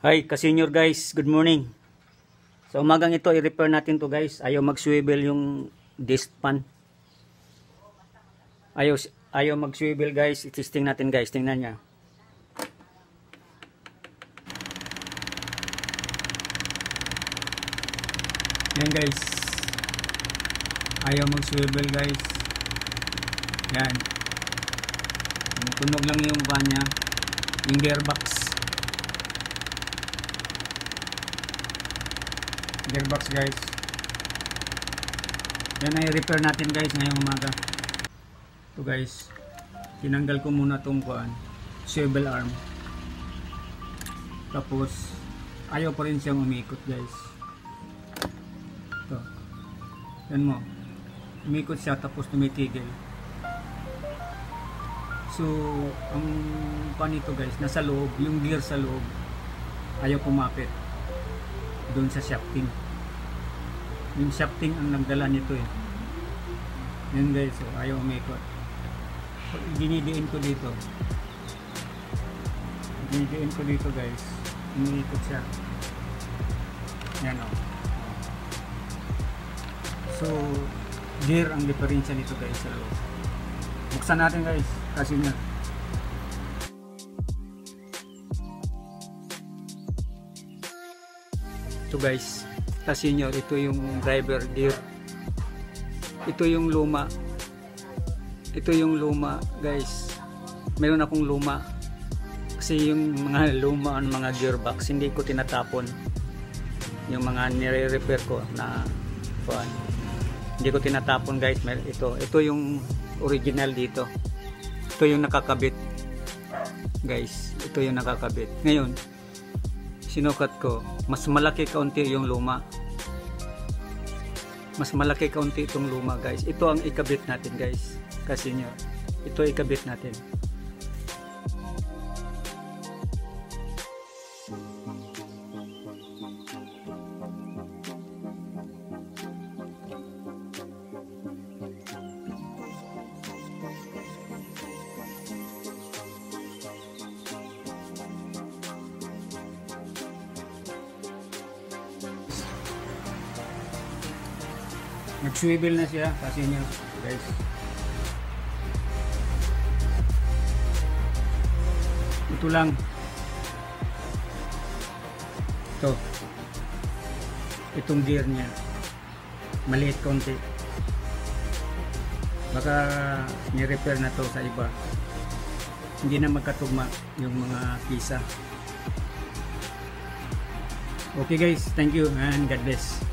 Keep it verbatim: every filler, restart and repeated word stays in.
Hi, ka-senior guys, good morning. Sa umagang ito, i-repair natin to guys. Ayaw mag-swivel yung disc pan. Ayaw, ayaw mag-swivel guys. I-testing natin guys. Tingnan niya. Yan guys. Ayaw mag-swivel guys. Yan. Tunog lang yung van niya. Yung gearbox. Gearbox guys. Yan ay repair natin guys ngayong umaga. Ito guys, tinanggal ko muna tong kuan, swivel arm. Tapos ayaw pa rin siyang umikot guys. Ito. Yan mo. Umikot siya tapos tumitigil. So ang panito guys, nasa loob, yung gear sa loob ayaw kumapit doon sa shafting. Yung shafting ang nagdala nito eh. Yan guys, so ayaw umikot. So, dinidiin ko dito. Dinidiin ko dito guys. Umikot siya. Yan o. So, gear ang diferensya nito guys sa loob. Buksan natin guys, kasi nga. Ito guys, kasi nyo, ito yung driver gear. Ito yung luma. Ito yung luma guys. Meron akong luma. Kasi yung mga luma, mga gearbox, hindi ko tinatapon. Yung mga nire-repair ko na kuan, hindi ko tinatapon guys. Ito, ito yung original dito. Ito yung nakakabit guys. Ito yung nakakabit. Ngayon, sinukat ko, mas malaki kaunti yung luma. Mas malaki kaunti itong luma guys. Ito ang ikabit natin guys. Kasi nyo, ito ikabit natin. Nag-swivel na siya kasi niya guys. Ito lang. Ito. Itong gear niya. Maliit konti. Baka ni-repair na to sa iba. Hindi na magkatugma yung mga pisa. Okay guys, thank you and God bless.